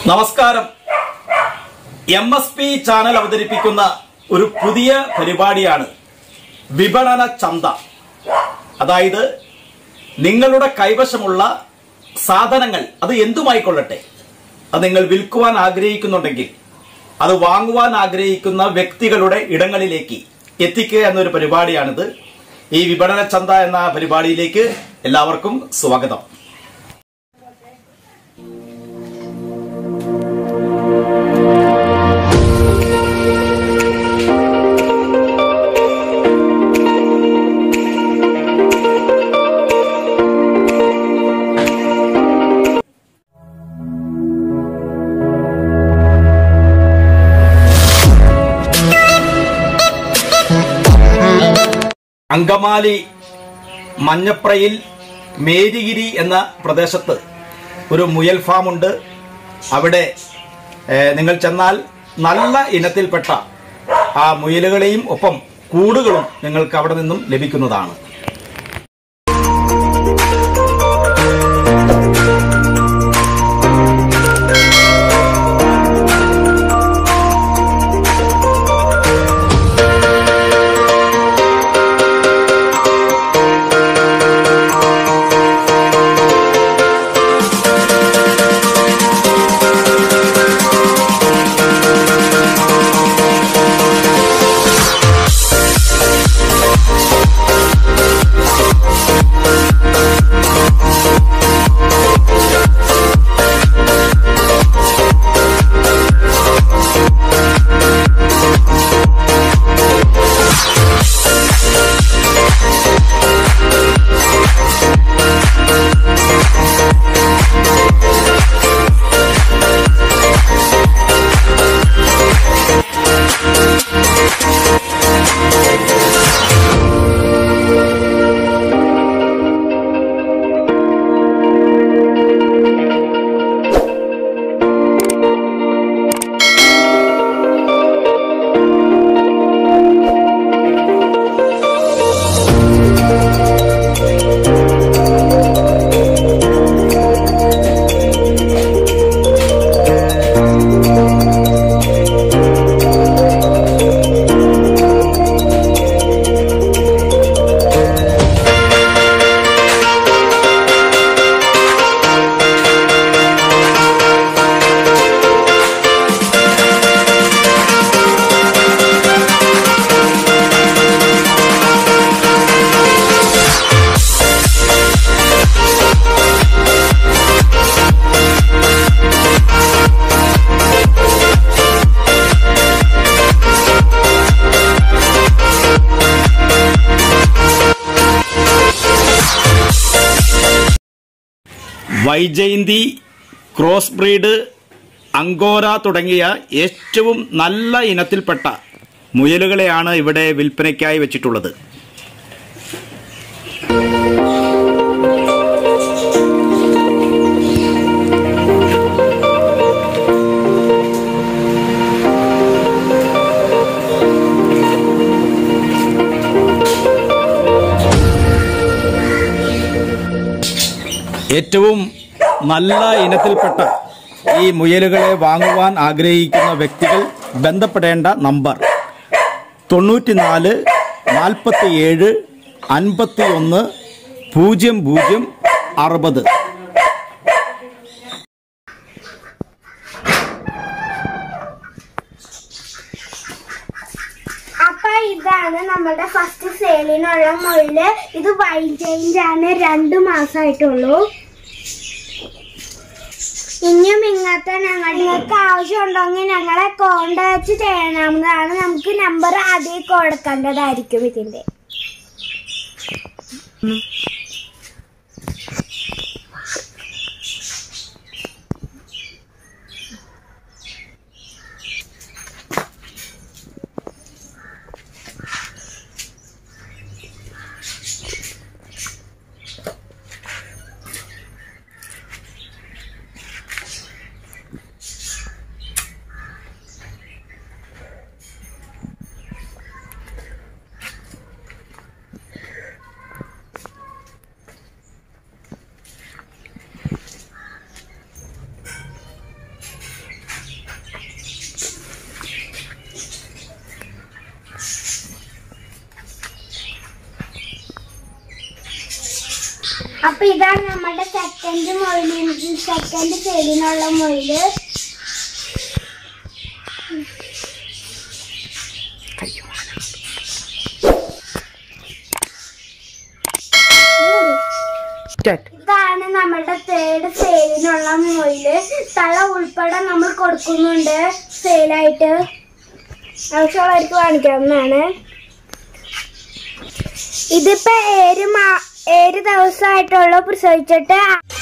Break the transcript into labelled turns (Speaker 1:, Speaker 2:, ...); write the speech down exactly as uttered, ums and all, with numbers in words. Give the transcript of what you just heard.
Speaker 1: നമസ്കാരം. M S P channel അവതരിപ്പിക്കുന്ന ഒരു പുതിയ പരിപാടിയാണ് വിപണന ചന്ത. അതായത് നിങ്ങളുടെ കൈവശമുള്ള സാധനങ്ങൾ അത് എന്തുമായിക്കൊള്ളട്ടെ, അത് നിങ്ങൾ വിൽക്കുവാൻ ആഗ്രഹിക്കുന്നുണ്ടെങ്കിൽ അത് വാങ്ങുവാൻ ആഗ്രഹിക്കുന്ന വ്യക്തികളുടെ ഇടങ്ങളിലേക്ക് എത്തിക്കുക എന്നൊരു പരിപാടിയാണിത്. ഈ വിപണന ചന്ത എന്ന പരിപാടിയിലേക്ക് എല്ലാവർക്കും സ്വാഗതം. അങ്കമാലി മഞ്ഞപ്രയിൽ മേരിഗിരി എന്ന പ്രദേശത്ത് ഒരു മുയൽ ഫാമുണ്ട്. അവിടെ നിങ്ങൾ ചെന്നാൽ നല്ല ഇനത്തിൽപ്പെട്ട ആ മുയലുകളെയും ഒപ്പം കൂടുകളും നിങ്ങൾക്ക് അവിടെ നിന്നും ലഭിക്കുന്നതാണ്. വൈജയന്തി, ക്രോസ് ബ്രീഡ്, അങ്കോര തുടങ്ങിയ ഏറ്റവും നല്ല ഇനത്തിൽപ്പെട്ട മുയലുകളെയാണ് ഇവിടെ വിൽപ്പനയ്ക്കായി വെച്ചിട്ടുള്ളത്. ഏറ്റവും നല്ല ഇനത്തിൽപ്പെട്ട ഈ മുയലുകളെ വാങ്ങുവാൻ ആഗ്രഹിക്കുന്ന വ്യക്തികൾ ബന്ധപ്പെടേണ്ട നമ്പർ തൊണ്ണൂറ്റിനാല് നാൽപ്പത്തി ഏഴ് അൻപത്തി ഒന്ന് പൂജ്യം പൂജ്യം അറുപത്.
Speaker 2: ഇതാണ് നമ്മുടെ ഫസ്റ്റ് സെയിലിനുള്ള മുയല്. ഇത് വൈജയിന്റ് ആണ്, രണ്ടു മാസമായിട്ടുള്ളൂ. ഇനിയും ഇങ്ങനത്തെ ഞങ്ങൾ നിങ്ങൾക്ക് ആവശ്യമുണ്ടെങ്കിൽ ഞങ്ങളെ കോണ്ടാക്ട് ചെയ്യണമെന്നാണ്. നമുക്ക് നമ്പർ ആദ്യം കൊടുക്കേണ്ടതായിരിക്കും ഇതിന്റെ. അപ്പൊ ഇതാണ് നമ്മുടെ സെക്കൻഡ് മൊയില്, സെക്കൻഡ് സെയിലിനുള്ള മൊയില്. ഇതാണ് നമ്മളുടെ തേർഡ് സെയിലിനുള്ള മൊയില്. തല ഉൾപ്പെടെ നമ്മൾ കൊടുക്കുന്നുണ്ട് സെയിലായിട്ട്. ആവശ്യമുള്ളവർക്ക് കാണിക്കാവുന്നതാണ്. ഇതിപ്പോ ഏഴ് മാ ഏഴ് ദിവസമായിട്ടുള്ള പ്രസവിച്ചിട്ട്